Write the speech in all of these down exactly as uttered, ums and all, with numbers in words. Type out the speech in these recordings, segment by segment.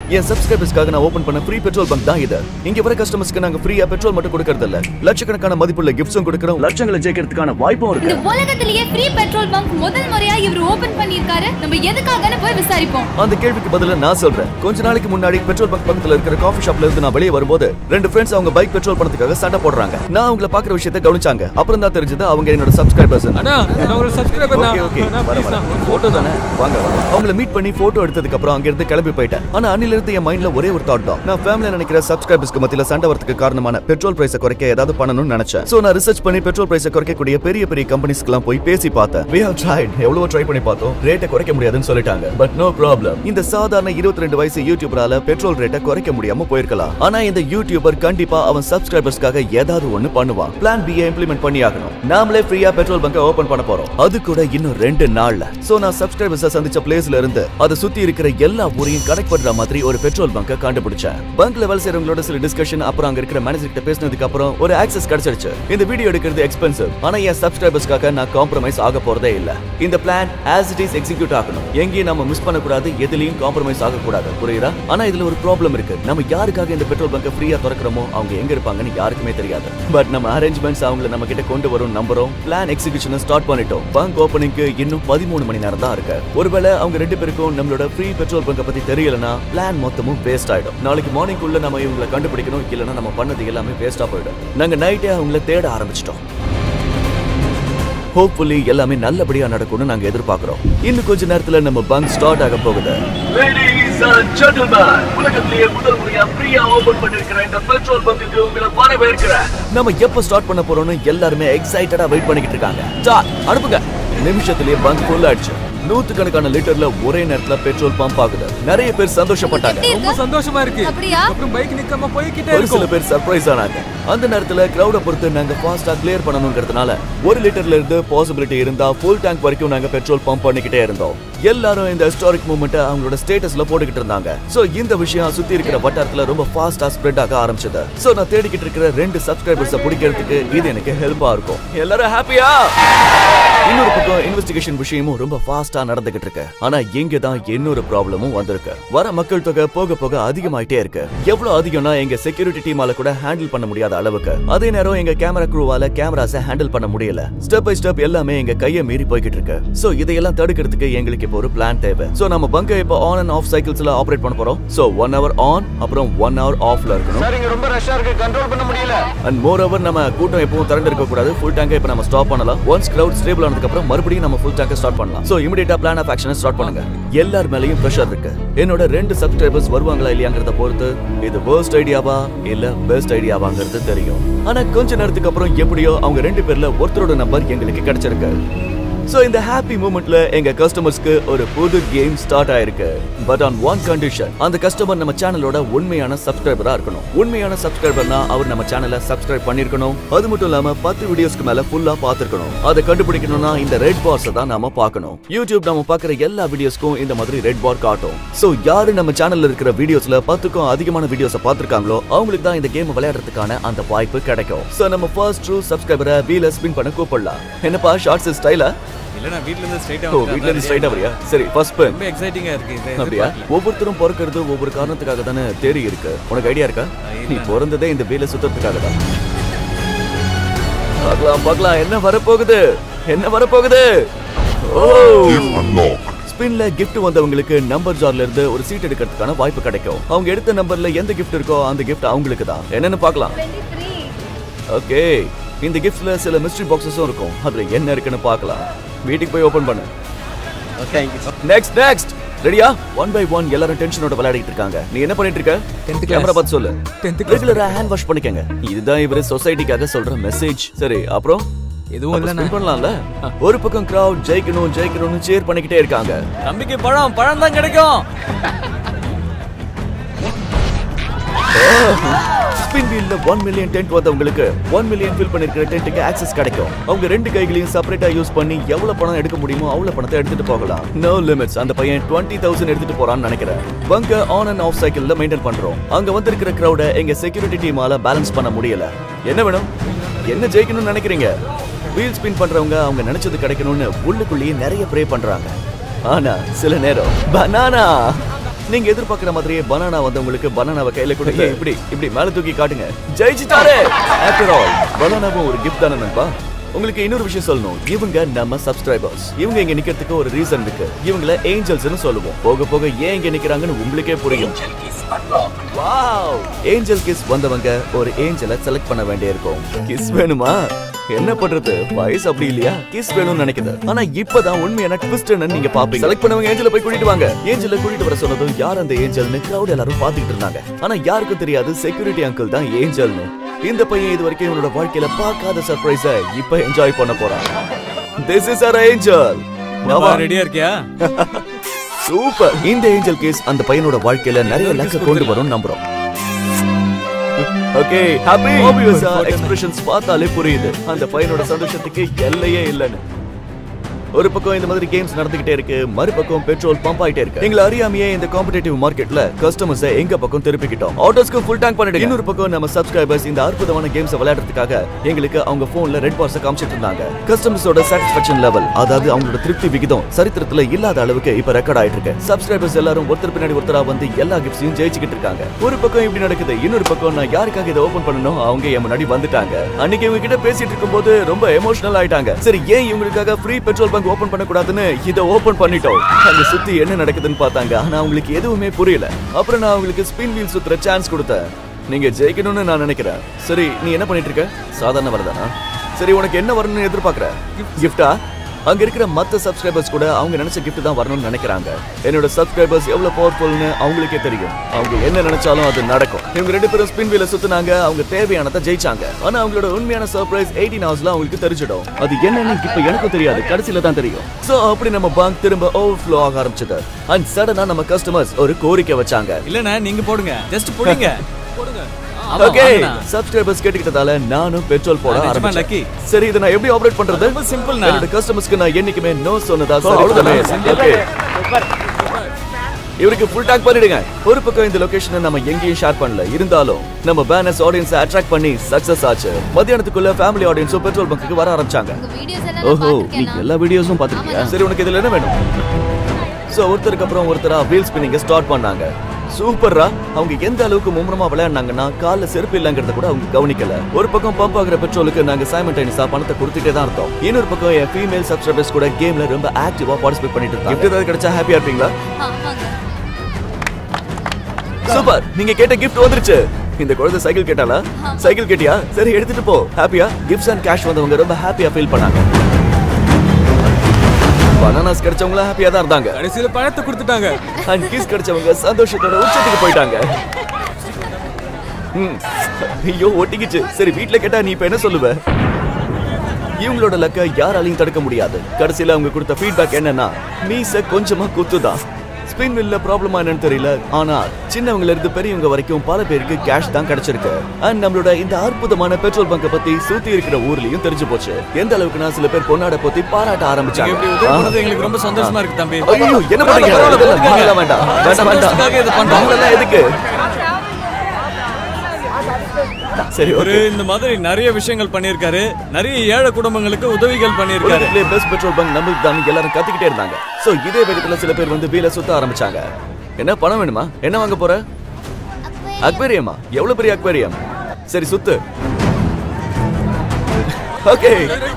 என் சப்ஸ்கிரைபர்ஸ்க்காக நான் ஓபன் பண்ண free petrol bunk தான் இது. இங்க வர கஸ்டமர்ஸ்க்கு நாங்க ஃப்ரீயா பெட்ரோல் மட்டும் கொடுக்கறது இல்ல, லட்சக்கணக்கான மதிப்புள்ள கிஃப்ட்ஸும் கொடுக்கறோம், லட்சங்களை ஜெயிக்கிறதுக்கான வாய்ப்பும் இருக்கு. இந்த உலகத்திலேயே ஃப்ரீ பெட்ரோல் பங்க் முதல் முறையா இவர் ஓபன் பண்ணிருக்காரு. நம்ம எதுக்காகன்னு போய் விசாரிப்போம். அந்த கேள்விக்கு பதிலா நான் சொல்றேன். கொஞ்ச நாளைக்கு முன்னாடி பெட்ரோல் பங்க் பக்கத்துல இருக்கிற காஃபி ஷாப்ல இருந்து நான் வெளியே வரும்போது ரெண்டு ஃப்ரெண்ட்ஸ் அவங்க பைக் பெட்ரோல் பண்றதுக்காக சண்டை போடுறாங்க. நான் அவங்கள பாக்குற விஷயத்தை கவனிச்சாங்க. அப்புறம் தான் தெரிஞ்சது அவங்க என்னோட சப்ஸ்கிரைபர்ஸ். அண்ணா நான் ஒரு சப்ஸ்கிரைபர் தான். ஓகே ஓகே வர வர போட்டோ தானே வாங்க வாங்க. அவங்கள மீட் பண்ணி போட்டோ எடுத்ததுக்கு அப்புறம் அங்க இருந்து கிளம்பி போயிட்டேன். ஆனா அன்னில இருந்து என் மைண்ட்ல ஒரே ஒரு தாட் தான். நான் ஃபேமிலில நினைக்கிற சப்ஸ்கிரைபர்ஸ்க்கு மத்தியில சண்டை வரதுக்கு காரணமான பெட்ரோல் பிரைஸை குறைக்க ஏதாவது பண்ணணும்னு நினைச்சேன். சோ நான் ரிசர்ச் பண்ணி பெட்ரோல் பிரைஸை குறைக்கக்கூடிய பெரிய பெரிய கம்பெனிஸ்க்குலாம் போய் பேசி பார்த்தேன். we have tried எவ்வளவு ட்ரை பண்ணி பார்த்தோம், ரேட்டை குறைக்க முடியாதுன்னு சொல்லிட்டாங்க. But no problem. இந்த சாதாரண இருபத்தி ரெண்டு வயசு யூடியூபரால பெட்ரோல் ரேட்டை குறைக்க முடியாம போயிருக்கலாம். ஆனா இந்த யூடியூபர் கண்டிப்பா அவன் சப்ஸ்கிரைபர்ஸ்க்காக ஏதாவது ஒன்னு பண்ணுவான். பிளான் பி இம்ப்ளிமெண்ட் பண்ணி ஆகணும். நாமளே ஃப்ரீயா பெட்ரோல் பங்கை ஓபன் பண்ண போறோம். அது கூட இன்னும் ரெண்டு நாள்ல. சோ நான் சப்ஸ்கிரைபர்ஸை சந்திச்ச பிளேஸ்ல இருந்து அதை சுத்தி இருக்கிற எல்லா ஊரையும் கனெக்ட் பண்ற மாதிரி ஒரு பெட்ரோல் பங்கை கண்டுபிடிச்சேன். பங்க் லெவல் சேரவங்களோட சில டிஸ்கஷன் அப்புறம் அங்க இருக்கிற மேனேஜர் கிட்ட பேசினதுக்கு அப்புறம் ஒரு ஆக்சஸ் கிடைச்சிருச்சு. இந்த வீடியோ எடுக்கிறது எக்ஸ்பென்சிவ், ஆனா என் சப்ஸ்கிரைபர்ஸ்க்காக நான் காம்ப்ரமைஸ் ஆக போறதே இல்ல. இந்த plan as it is execute ஆகணும். எங்கேயும் நம்ம மிஸ் பண்ண கூடாது, எதுலயும் காம்ப்ரமைஸ் ஆக கூடாது. புரியுதா? ஆனா இதுல ஒரு ப்ராப்ளம் இருக்கு. நம்ம யாருக்காக இந்த பெட்ரோல் பங்கை ஃப்ரீயா திறக்கிறோமோ அவங்க எங்க இருப்பாங்கன்னு யாருக்குமே தெரியாது. பட் நம்ம அரேஞ்ச்மெண்ட்ஸ் அவங்களை நம்ம கிட்ட கொண்டு வரும் நம்புறோம். பிளான் எக்ஸிகியூஷனை ஸ்டார்ட் பண்ணிட்டோம். பங்க் ஓபனிங்க்கு இன்னும் பதிமூணு மணி நேரம் தான் இருக்கு. ஒருவேளை அவங்க ரெண்டு பேருக்கும் நம்மளோட ஃப்ரீ பெட்ரோல் பங்கை பத்தி தெரியலனா பிளான் மொத்தமும் வேஸ்ட் ஆயிடும். நாளைக்கு மார்னிங் குள்ள நம்ம இவங்களை கண்டுபிடிக்கணும், இல்லனா நம்ம பண்ணது எல்லாமே வேஸ்டா போயிடும். நாங்க நைட்டே அவங்களை தேட ஆரம்பிச்சிட்டோம். ஹோப்ஃபுல்லி எல்லாமே நல்லபடியா நடக்கும்னு நாங்க எதிர்பார்க்கிறோம். இன்னும் கொஞ்ச நேரத்துல நம்ம பங்க் ஸ்டார்ட் ஆக போகுது. Ladies and gentlemen, உலகத்திலேயே முதல் முறையா ஃப்ரீயா ஓபன் பண்ணிருக்கிற இந்த பெட்ரோல் பங்குக்கு உங்களை வரவேற்கிறேன். நம்ம எப்ப ஸ்டார்ட் பண்ண போறோம்னு எல்லாரும் எக்ஸைட்டடா வெயிட் பண்ணிட்டு இருக்காங்க. ஸ்டார்ட் அனுப்புங்க. நிமிஷத்திலேயே பங்க் ஃபுல் ஆயிடுச்சு. நூற்றுக்கணக்கான லிட்டர்ல ஒரே நேரத்துல பெட்ரோல் பம்ப் ஆகுது. நிறைய பேர் சந்தோஷப்பட்டாங்க. ரொம்ப சந்தோஷமா இருக்கு. அப்புறம் பைக் நிக்காம போய்க்கிட்டே இருக்கு. சில பேர் சர்ப்ரைஸ் ஆனாங்க. அந்த நேரத்துல கிரவுட பொறுத்து நாங்க ஃபாஸ்டா கிளியர் பண்ணணும்ங்கிறதுனால ஒரு லிட்டர்ல இருந்து பாசிபிலிட்டி இருந்தா ஃபுல் டேங்க் வரைக்கும் நாங்க பெட்ரோல் பம்ப் பண்ணிக்கிட்டே இருந்தோம். எல்லாரும் இந்த ஹிஸ்டாரிக் மூமெண்ட்டை அவங்களோட ஸ்டேட்டஸ்ல போட்டுக்கிட்டு இருந்தாங்க. சோ இந்த விஷயம் சுத்தி இருக்கிற வட்டாரத்துல ரொம்ப ஃபாஸ்டா ஸ்ப்ரெட் ஆக ஆரம்பிச்சது. சோ நான் தேடிக்கிட்டு இருக்கிற ரெண்டு சப்ஸ்கிரைபர்ஸை பிடிக்கிறதுக்கு இது எனக்கு ஹெல்ப்பா இருக்கும். எல்லாரும் ஹாப்பியா? இன்னொரு பக்கம் இன்வெஸ்டிகேஷன் விஷயமும் ரொம்ப ஃபாஸ்டா நடந்துகிட்டு இருக்கு. ஆனா இங்க தான் இன்னொரு ப்ராப்ளமும் வந்திருக்கு. வர மக்கள் தொகை போக போக அதிகமாயிட்டே இருக்கு. எவ்வளவு அதிகம்னா எங்க செக்யூரிட்டி டீமால கூட ஹேண்டில் பண்ண முடியாத அளவுக்கு. அதே நேரம் எங்க கேமரா க்ரூவால கேமராஸை ஹேண்டில் பண்ண முடியல. ஸ்டெப் பை ஸ்டெப் எல்லாமே எங்க கையை மீறி போய்கிட்டு இருக்கு. சோ இதையெல்லாம் தடுக்கிறதுக்கு எங்களுக்கு இப்போ ஒரு பிளான் தேவை. சோ நம்ம பங்கை இப்போ ஆன் அண்ட் ஆஃப் சைக்கிள்ஸ்ல ஆபரேட் பண்ண போறோம். சோ ஒன் ஹவர் ஆன் அப்புறம் ஒன் ஹவர் ஆஃப்ல இருக்கணும். சார் இங்க ரொம்ப ரஷ்ஷா இருக்கு, கண்ட்ரோல் பண்ண முடியல. அண்ட் மோர் ஓவர் நம்ம கூட்டம் எப்பவும் திரண்டு இருக்க கூடாது. ஃபுல் டேங்கை இப்போ நம்ம ஸ்டாப் பண்ணலாம். ஒன்ஸ் கிரவுட் ஸ்டேபிள் ஆனதுக்கு அப்புறம் மறுபடியும் நம்ம ஃபுல் டேங்கை ஸ்டார்ட் பண்ணலாம். சோ இமிடியேட்டா பிளான் ஆஃப் ஆக்ஷனை ஸ்டார்ட் பண்ணுங்க. எல்லார் மேலயும் பிரஷர் இருக்கு. என்னோட ரெண்டு சப்ஸ்கிரைபர்ஸ் வருவாங்களா இல்லையாங்கிறத பொறுத்து இது worst ஐடியாவா இல்ல பெஸ்ட் ஐடியாவாங்கிறது தெரியும். ஆனா கொஞ்ச நேரத்துக்கு அப்புறம் எப்படியோ அவங்க ரெண்டு பேர்ல ஒருத்தரோட நம்பர் எங்களுக்கு கிடைச்சிருக்கு. சோ இந்த ஹாப்பி மூமெண்ட்ல எங்க கஸ்டமர்ஸ்க்கு ஒரு புது கேம் ஸ்டார்ட் ஆயிருக்கு. பட் ஆன் ஒன் கண்டிஷன், அந்த கஸ்டமர் நம்ம சேனலோட உண்மையான சப்ஸ்கிரைபரா இருக்கணும். உண்மையான சப்ஸ்கிரைபர்னா அவர் நம்ம சேனலை சப்ஸ்கிரைப் பண்ணிருக்கணும். அது மட்டும் இல்லாம பத்து வீடியோஸ்க்கு மேல ஃபுல்லா பாத்துக்கணும். அதை கண்டுபிடிக்கணும்னா இந்த ரெட் பார்ஸ் தான் நாம பார்க்கணும். யூடியூப் நம்ம பாக்குற எல்லா வீடியோஸ்க்கும் இந்த மாதிரி ரெட் பார் காட்டும். சோ யாரு நம்ம சேனல்ல இருக்கிற வீடியோஸ்ல பத்துக்கும் அதிகமான வீடியோஸை பார்த்திருக்காங்களோ அவங்களுக்கு தான் இந்த கேம் விளையாடுறதுக்கான அந்த வாய்ப்பு கிடைக்கும். சோ நம்ம ஃபர்ஸ்ட் ட்ரூ சப்ஸ்கிரைபரை வீல ஸ்பின் பண்ண கூப்பிடலாம். என்னப்பா ஷார்ட்ஸ் ஸ்டைலா? இல்ல நான் வீட்ல இருந்து ஸ்ட்ரைட்டா வந்து வீட்ல இருந்து ஸ்ட்ரைட்டா வரியா? சரி ஃபர்ஸ்ட் ஸ்பின். ரொம்ப எக்ஸைட்டிங்கா இருக்கு இது. அப்படியே ஒவ்வொருத்தரும் பிறக்கிறது ஒவ்வொரு காரணத்துக்காக தானே தேடி இருக்கு. உனக்கு ஐடியா இருக்கா? நீ பிறந்ததே இந்த வீல சுத்தறதுக்காக தான். பார்க்கலாம் பார்க்கலாம் என்ன வரப்போகுது, என்ன வரப்போகுது. ஓ ஸ்பின்ல கிஃப்ட் வந்தவங்களுக்கு நம்பர் ஜார்ல இருந்து ஒரு சீட் எடுக்கிறதுக்கான வாய்ப்பு கிடைக்கும். அவங்க எடுத்த நம்பர்ல எந்த கிஃப்ட் இருக்கோ அந்த கிஃப்ட் அவங்களுக்கு தான். என்னன்னு பார்க்கலாம். ஓகே இந்த கிஃப்ட்ல சில மிஸ்ட்ரி பாக்ஸஸும் இருக்கும். அதுல என்ன இருக்குன்னு பார்க்கலாம். வீட்டுக்கு போய் ஓபன் பண்ணு. ஓகே நெக்ஸ்ட் நெக்ஸ்ட் ரெடியா? ஒன் பை ஒன் எல்லாரும் டென்ஷனோட விளையாடிட்டு இருக்காங்க. நீ என்ன பண்ணிட்டு இருக்க? டென்த் கேமரா பார்த்து சொல்லு. டென்த் கிளாஸ் ரெகுலரா ஹேண்ட் வாஷ் பண்ணிக்கங்க. இதுதான் இவரு சொசைட்டிக்காக சொல்ற மெசேஜ். சரி அப்புறம் எதுவும் இல்ல நான் பண்ணலாம்ல. ஒரு பக்கம் கிரவுட் ஜெயிக்கணும் ஜெயிக்கணும்னு சேர் பண்ணிக்கிட்டே இருக்காங்க. தம்பிக்கு பழம் பழம் தான் கிடைக்கும். ஸ்பின் வீல்ல one million டென்ட் வந்தவங்களுக்கு one million ஃபில் பண்ணிருக்கிற டென்ட்டுக்கு ஆக்சஸ் கிடைக்கும். அவங்க ரெண்டு கைகளையும் செப்பரேட்டா யூஸ் பண்ணி எவ்வளவு பணம் எடுக்க முடியுமோ அவ்வளவு பணத்தை எடுத்துட்டு போகலாம். No limits. அந்த பையன் twenty thousand எடுத்துட்டு போறான்னு நினைக்கிறேன். பங்க ஆன் அண்ட் ஆஃப் சைக்கிள்ல மெயின்டைன் பண்றோம். அங்க வந்திருக்கிற கிரவுட எங்க செக்யூரிட்டி டீமால பேலன்ஸ் பண்ண முடியல. என்ன வேணும்? என்ன ஜெயிக்கணும்னு நினைக்கிறீங்க? வீல் ஸ்பின் பண்றவங்க அவங்க நினைச்சது கிடைக்கணும்னு உள்ளுக்குள்ளேயே நிறைய ப்ரே பண்றாங்க. ஆனா சில நேரம் பனானா நீங்க எதிர்பார்க்கிற மாதிரியே பனானா வந்து உங்களுக்கு பனானாவை கையில கொடுத்து இப்படி இப்படி மேல தூக்கி காட்டுங்க. ஜெயிச்சிட்டாரு. ஆஃப்டர் ஆல் பனானாவும் ஒரு கிஃப்ட் தானே நண்பா. உங்களுக்கு இன்னொரு விஷயம் சொல்லணும். இவங்க நம்ம சப்ஸ்கிரைபர்ஸ். இவங்க இங்க நிக்கிறதுக்கு ஒரு ரீசன் இருக்கு. இவங்கள ஏஞ்சல்ஸ்னு சொல்லுவோம். போக போக ஏன் இங்க நிக்கிறாங்கன்னு உங்களுக்கே புரியும். வாவ்! ஏஞ்சல் கிஸ் வந்தவங்க ஒரு ஏஞ்சலை செலக்ட் பண்ண வேண்டியிருக்கும். கிஸ் வேணுமா? என்ன பண்றது? வயசு அப்படி இல்லையா? கிஸ் வேணும்னு நினைக்குது. ஆனா இப்பதான் உண்மையான ட்விஸ்ட்னு நீங்க பாப்பீங்க. செலக்ட் பண்ணவங்க ஏஞ்சலை போய் கூட்டிட்டு வாங்க. ஏஞ்சலை கூட்டிட்டு வர சொன்னதும் யார் அந்த ஏஞ்சல்னு கிரவுட் எல்லாரும் பாத்துக்கிட்டு இருந்தாங்க. ஆனா யாருக்கும் தெரியாது செக்யூரிட்டி அங்கிள் தான் ஏஞ்சல்னு. இந்த பையன் இது வரைக்கும் இவனோட வாழ்க்கையில பார்க்காத சர்ப்ரைஸ இப்ப என்ஜாய் பண்ண போறான். This is our angel. மாமா ரெடியா இருக்கியா? சூப்பர். இந்த ஏஞ்சல் கேஸ் அந்த பையனோட வாழ்க்கையில நிறைய லக்க கொண்டு வரும் நம்புறோம். ஓகே, ஹாப்பி ஆப்வியஸா எக்ஸ்பிரஷன்ஸ் பார்த்தாலே புரியுது அந்த பையனோட சந்தோஷத்துக்கு எல்லையே இல்லன்னு. ஒரு பக்கம் இந்த மாதிரி கேம்ஸ் நடந்துகிட்டே இருக்கு, மறுபக்கம் பெட்ரோல் பம்ப் ஆயிட்டே இருக்கு. எங்களை அறியாமையே இந்த காம்படிட்டிவ் மார்க்கெட்ல கஸ்டமர்ஸ் எங்க பக்கம் திருப்பிக்கிட்டோம். ஆட்டோஸ்க்கு ஃபுல் டேங்க் பண்ணிடுங்க. இன்னொரு பக்கம் நம்ம சப்ஸ்கிரைபர்ஸ் இந்த அற்புதமான கேம்ஸ் விளையாடுறதுக்காக எங்களுக்கு அவங்க போன்ல ரெட் பார்ஸ் காமிச்சிட்டு இருந்தாங்க. கஸ்டமர்ஸோட சாட்டிஸ்ஃபேக்ஷன் லெவல், அதாவது அவங்களோட திருப்தி விகிதம் சரித்திரத்துல இல்லாத அளவுக்கு இப்ப ரெக்கார்ட் ஆயிட்டு இருக்கு. சப்ஸ்கிரைபர்ஸ் எல்லாரும் ஒருத்தர் பின்னாடி ஒருத்தரா வந்து எல்லா கிஃப்ட்ஸையும் ஜெயிச்சுக்கிட்டு இருக்காங்க. ஒரு பக்கம் இப்படி நடக்குது, இன்னொரு பக்கம் நான் யாருக்காக இதை ஓபன் பண்ணணும் அவங்க என் முன்னாடி வந்துட்டாங்க. அன்னைக்கு இவங்க கிட்ட பேசிட்டு இருக்கும்போது ரொம்ப எமோஷனல் ஆயிட்டாங்க. சரி, ஏன் இவங்களுக்காக ஃப்ரீ பெட்ரோல் பங்க் ஓபன் பண்ண கூடாதுன்னு இத ஓபன் பண்ணிட்டோம். அங்க சுத்தி என்ன நடக்குதுன்னு பார்த்தாங்க. ஆனா அவங்களுக்கு எதுவுமே புரியல. அப்புறம் நான் அவங்களுக்கு ஸ்பின் வீல் சுத்துற சான்ஸ் கொடுத்தேன். நீங்க ஜெயிக்கணும்னு நான் நினைக்கிறேன். சரி, நீ என்ன பண்ணிட்டு இருக்க? சாதாரண வரதானா? சரி, உனக்கு என்ன வரணும்னு எதிர்பார்க்கற? கிஃப்டா? அங்க இருக்கிற மத்த சப்ஸ்கிரைபர்ஸ் கூட அவங்க நினைச்ச கிஃப்ட் தான் வரணும்னு நினைக்கிறாங்க. என்னோட சப்ஸ்கிரைபர்ஸ் எவ்வளவு பவர்ஃபுல்னு அவங்களுக்கே தெரியும். அவங்க என்ன நினைச்சாலும் அது நடக்கும். இவங்க ரெண்டு பேரும் ஸ்பின் வீல சுத்துனாங்க. அவங்க தேவையானதை ஜெயிச்சாங்க. ஆனா அவங்களோட உண்மையான சர்ப்ரைஸ் எயிட்டீன் ஹவர்ஸ்ல அவங்களுக்கு தெரிஞ்சிடும். அது என்னன்னு இப்ப எனக்கும் தெரியாது, கடைசியில தான் தெரியும். சோ அப்படி நம்ம பங்க் திரும்ப ஓவர்ஃப்ளோ ஆக ஆரம்பிச்சது. அண்ட் சடனா நம்ம கஸ்டமர்ஸ் ஒரு கோரிக்கை வச்சாங்க. இல்லனா நீங்க போடுங்க, ஜஸ்ட் போடுங்க. போடுங்க. ஓகே, சப்ஸ்கிரைபர்ஸ் கேட்டிட்டதால நானும் பெட்ரோல் போட ஆரம்பிச்சேன். சரி, இத நான் எப்படி ஆபரேட் பண்றது? ரொம்ப சிம்பிள். நான் என்னோட கஸ்டமர்ஸ்க்கு நான் என்னைக்குமே நோ சொன்னதா சொல்லுவேன். ஓகே, இவருக்கு ஃபுல் டாக் பண்ணிடுங்க. ஒரு பக்கம் இந்த லொகேஷனை நம்ம எங்கேயும் ஷேர் பண்ணல, இருந்தாலும் நம்ம பேனர்ஸ் ஆடியன்ஸ் அட்ராக்ட் பண்ணி சக்சஸ் ஆச்சு. மத்தியானத்துக்குள்ள ஃபேமிலி ஆடியன்ஸும் பெட்ரோல் பங்குக்கு வர ஆரம்பிச்சாங்க. ஓஹோ, நீ எல்லா வீடியோஸும் பாத்துக்கிட்டியா? சரி, உனக்கு இதுல என்ன வேணும்? சோ ஒருத்தருக்கு அப்புறம் ஒருத்தரா வீல் ஸ்பின்னிங்க ஸ்டார்ட் பண்ணாங்க. சூப்பரா. அவங்க எந்த அளவுக்கு மும்முரமா விளையாடுனாங்கன்னா கால்ல செருப்பு இல்லங்கறத கூட அவங்க கவனிக்கல. ஒரு பக்கம் பம்ப் ஆகிற பெட்ரோலுக்கு நாங்க சைமல்டேனியஸா பணத்தை கொடுத்துட்டே தான் இருந்தோம். இன்னொரு பக்கம் என் ஃபீமேல் சப்ஸ்கிரைபர்ஸ் கூட கேம்ல ரொம்ப ஆக்டிவா பார்ட்டிசிபேட் பண்ணிட்டு இருந்தாங்க. கிஃப்ட் ஏதாவது கிடைச்சா ஹாப்பியா இருப்பீங்களா? சூப்பர், நீங்க கேட்ட கிஃப்ட் வந்துருச்சு. இந்த குழந்தை சைக்கிள் கேட்டாளா? சைக்கிள் கேட்டியா? சரி, எடுத்துட்டு போ. ஹாப்பியா? கிஃப்ட்ஸ் அண்ட் கேஷ் வந்தவங்க ரொம்ப ஹாப்பியா ஃபீல் பண்ணாங்க. பனானாஸ் கிடைச்சவங்க ஹாப்பியா தான் இருந்தாங்க. கடைசில பழத்தை கொடுத்துட்டாங்க. அண்ட் கிஸ் கிடைச்சவங்க சந்தோஷத்தோட உச்சத்துக்கு போயிட்டாங்க. ஐயோ, ஒட்டிக்கிச்சு. சரி, வீட்ல கேட்டா நீ இப்ப என்ன சொல்லுவ? இவங்களோட லக்க யாராலையும் தடுக்க முடியாது. கடைசியில அவங்க கொடுத்த ஃபீட்பேக் என்னன்னா, மீச கொஞ்சமா குத்துதான். ஸ்பின் வீல்ல ப்ராப்ளமா என்னன்னு தெரியல, ஆனா சின்னவங்கல இருந்து பெரியவங்க வரைக்கும் பல பேருக்கு கேஷ் தான் கிடைச்சிருக்கு. அண்ட் நம்மளோட இந்த அற்புதமான பெட்ரோல் பங்க பத்தி சுத்தி இருக்கிற ஊர்லயும் தெரிஞ்சு போச்சு. எந்த அளவுக்குனா சில பேர் பொன்னாட பத்தி பாராட்ட ஆரம்பிச்சாங்க. எங்களுக்கு ரொம்ப சந்தோஷமா இருக்கு தம்பி. ஐயோ, என்ன பண்றீங்க? வேண்டாம் வேண்டாம் வேண்டாம் இது பண்றாங்க. எதுக்கு? சரி, ஒரு இந்த மாதிரி நிறைய விஷயங்கள் பண்ணிருக்காரு. நிறைய ஏழை குடும்பங்களுக்கு உதவிகள் பண்ணிருக்காரு. பெஸ்ட் பெட்ரோல் பங்க் நம்மளுக்கு தான் எல்லாரும் கத்திக்கிட்டே இருந்தாங்க. சோ இதே வேகத்துல சில பேர் வந்து வீல சுத்த ஆரம்பிச்சாங்க. என்ன பணம் வேணுமா? என்ன வாங்க போற? அக்வேரியமா? எவ்வளவு பெரிய அக்வேரியம்? சரி, சுத்து. ஓகே,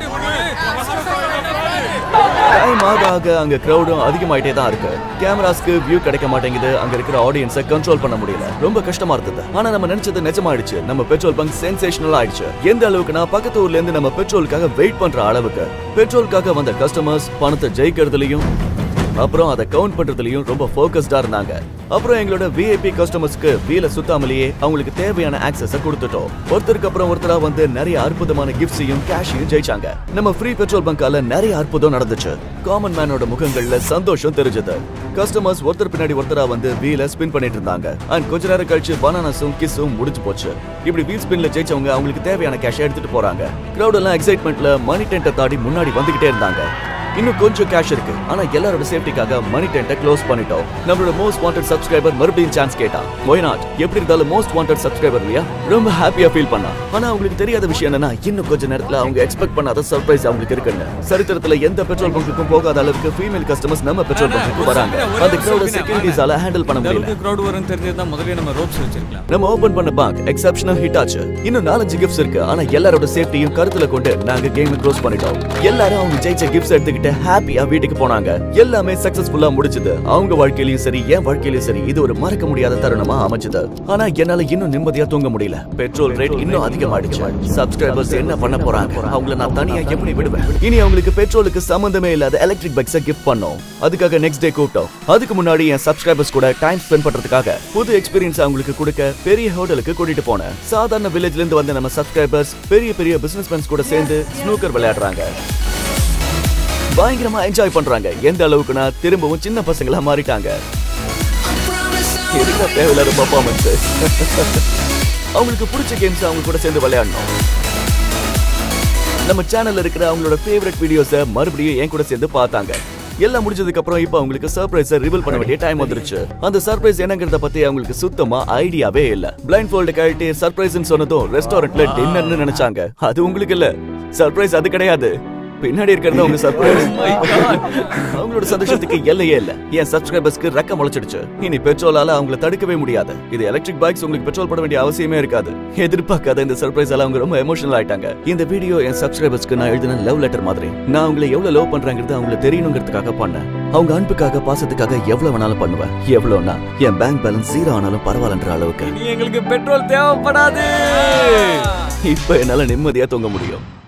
டைம் ஆக ஆக அங்க கிரௌடும் அதிகமாயிட்டே தான் இருக்கு. கேமராஸ்க்கு வியூ கிடைக்க மாட்டேங்குது. அங்க இருக்கிற ஆடியன்ஸை கண்ட்ரோல் பண்ண முடியல. ரொம்ப கஷ்டமா இருந்தது. ஆனா நம்ம நினைச்சது நிஜமாயிடுச்சு. நம்ம பெட்ரோல் பங்க் சென்சேஷனல் ஆயிடுச்சு. எந்த அளவுக்குனா பக்கத்து ஊர்ல இருந்து நம்ம பெட்ரோலுக்காக வெயிட் பண்ற அளவுக்கு பெட்ரோலுக்காக வந்த கஸ்டமர்ஸ் பணத்தை ஜெயிக்கிறதுலயும் அப்புறம் அதை கவுண்ட் பண்றதுலயும் ரொம்ப ஃபோக்கஸ்டா இருந்தாங்க. அப்புறம் எங்களோட விஐபி கஸ்டமர்ஸ்க்கு வீல சுத்தாமலேயே அவங்களுக்கு தேவையான ஆக்சஸ கொடுத்துட்டோம். ஒருத்தருக்கு அப்புறம் ஒருத்தரா வந்து நிறைய அற்புதமான கிஃப்ட்ஸையும் கேஷையும் ஜெயிச்சாங்க. நம்ம ஃப்ரீ பெட்ரோல் பங்கால நிறைய அற்புதம் நடந்துச்சு. காமன் மேனோட முகங்கள்ல சந்தோஷம் தெரிஞ்சது. கஸ்டமர்ஸ் ஒருத்தர் பின்னாடி ஒருத்தரா வந்து வீல ஸ்பின் பண்ணிட்டு இருந்தாங்க. அண்ட் கொஞ்ச நேரம் கழிச்சு பனானாஸும் கிஸ்ஸும் முடிஞ்சு போச்சு. இப்படி வீல் ஸ்பின்ல ஜெயிச்சவங்க அவங்களுக்கு தேவையான கேஷை எடுத்துட்டு போறாங்க. கிரௌட் எல்லாம் எக்ஸைட்மெண்ட்ல மணி டென்ட்டை தாண்டி முன்னாடி வந்துகிட்டே இருந்தாங்க. இன்னும் கொஞ்சம் கேஷ் இருக்கு. ஆனா எல்லாரோட சேஃப்டிக்காக மணி டென்ட்டை க்ளோஸ் பண்ணிட்டோம். நம்மளோட மோஸ்ட் வாண்டட் சப்ஸ்கிரைபர் மறுபடியும் சான்ஸ் கேட்டா. why not? எப்படி இருந்தாலும் மோஸ்ட் வாண்டட் சப்ஸ்கிரைபர் இல்லையா? ரொம்ப ஹாப்பியா ஃபீல் பண்ணா. ஆனா அவங்களுக்கு தெரியாத விஷயம் என்னன்னா இன்னும் கொஞ்ச நேரத்துல அவங்க எக்ஸ்பெக்ட் பண்ணாத சர்ப்ரைஸ் அவங்களுக்கு இருக்குன்னு. சரித்திரத்துல எந்த பெட்ரோல் பங்குக்கும் போகாத அளவுக்கு ஃபீமேல் கஸ்டமர்ஸ் நம்ம பெட்ரோல் பங்குக்கு வராங்க. அந்த கிரௌட செக்யூரிட்டிஸால ஹேண்டில் பண்ண முடியல. கிரௌட் வரும்னு தெரிஞ்சதா முதல்ல நம்ம ரோப்ஸ் வச்சிருக்கலாம். நம்ம ஓபன் பண்ண பங்க் எக்ஸெப்ஷனல் ஹிட் ஆச்சு. இன்னும் நாலஞ்சு கிஃப்ட்ஸ் இருக்கு. ஆனா எல்லாரோட சேஃப்டியும் கருத்துல கொண்டு நாங்க கேம் க்ளோஸ் பண்ணிட்டோம். எல்லாரும் அவங்க ஜெயிச்ச கிஃப்ட்ஸ் எடுத்துக்கிட்டு ஹாப்பியா வீட்டுக்கு போனாங்க. எல்லாமே சக்சஸ்ஃபுல்லா முடிஞ்சது. அவங்க வாழ்க்கையிலயும் சரி என் வாழ்க்கையிலயும் சரி இது ஒரு மறக்க முடியாத தருணமா அமைஞ்சது. ஆனா என்னால இன்னும் நிம்மதியா தூங்க முடியல. பெட்ரோல் ரேட் இன்னும் அதிகமாயிடுச்சு. சப்ஸ்கிரைபர்ஸ் என்ன பண்ண போறாங்க? அவங்கள நான் தனியா எப்படி விடுவேன்? இனி அவங்களுக்கு பெட்ரோலுக்கு சம்பந்தமே இல்லாத எலக்ட்ரிக் பைக்ஸை கிஃப்ட் பண்ணோம். அதுக்காக நெக்ஸ்ட் டே கூப்பிட்டோம். அதுக்கு முன்னாடி என் சப்ஸ்கிரைபர்ஸ் கூட டைம் ஸ்பெண்ட் பண்றதுக்காக புது எக்ஸ்பீரியன்ஸ் அவங்களுக்கு கொடுக்க பெரிய ஹோட்டலுக்கு கூட்டிட்டு போனேன். சாதாரண வில்லேஜ்ல இருந்து வந்த நம்ம சப்ஸ்கிரைபர்ஸ் பெரிய பெரிய பிசினஸ்மேன்ஸ் கூட சேர்ந்து ஸ்னூக்கர் விளையாடுறாங்க. பயங்கரமா என்ஜாய் பண்றாங்க. எந்த அளவுக்குனா திரும்பவும் சின்ன பசங்களா மாறிட்டாங்க. தேவையில்லாத பர்ஃபார்மன்ஸ். அவங்களுக்கு பிடிச்ச கேம்ஸ் அவங்க கூட சேர்ந்து விளையாடணும். நம்ம சேனல்ல இருக்கிற அவங்களோட ஃபேவரட் வீடியோஸை மறுபடியும் என் கூட சேர்ந்து பார்த்தாங்க. எல்லாம் முடிஞ்சதுக்கு அப்புறம் இப்ப அவங்களுக்கு சர்ப்ரைஸை ரிவீல் பண்ண வேண்டிய டைம் வந்துருச்சு. அந்த சர்ப்ரைஸ் என்னங்கறத பத்தி அவங்களுக்கு சுத்தமா ஐடியாவே இல்ல. பிளைண்ட் ஃபோல்ட் கழட்டி சர்ப்ரைஸ்னு சொன்னதும் ரெஸ்டாரண்ட்ல டின்னர்னு நினைச்சாங்க. அது உங்களுக்கு இல்ல. சர்ப்ரைஸ் அது கிடையாது. பின்னாடி இருக்கிறது அவங்க சர்ப்ரைஸ். அவங்களோட சந்தோஷத்துக்கு எல்லையே இல்ல. என் சப்ஸ்கிரைபர்ஸ்க்கு ரெக்க முளைச்சிடுச்சு. இனி பெட்ரோலால அவங்கள தடுக்கவே முடியாது. இது எலக்ட்ரிக் பைக்ஸ், உங்களுக்கு பெட்ரோல் போட வேண்டிய அவசியமே இருக்காது. எதிர்பார்க்காத இந்த சர்ப்ரைஸால அவங்க ரொம்ப எமோஷனல் ஆயிட்டாங்க. இந்த வீடியோ என் சப்ஸ்கிரைபர்ஸ்க்கு நான் எழுதின லவ் லெட்டர் மாதிரி. நான் அவங்களை எவ்வளவு லவ் பண்றாங்கிறது அவங்களுக்கு தெரியணுங்கிறதுக்காக பண்ணேன். அவங்க அன்புக்காக பாசத்துக்காக எவ்வளவு வேணாலும் பண்ணுவேன். எவ்வளவுனா என் பேங்க் பேலன்ஸ் ஜீரோ ஆனாலும் பரவாயில்லன்ற அளவுக்கு. எங்களுக்கு பெட்ரோல் தேவைப்படாது. இப்ப என்னால நிம்மதியா தூங்க முடியும்.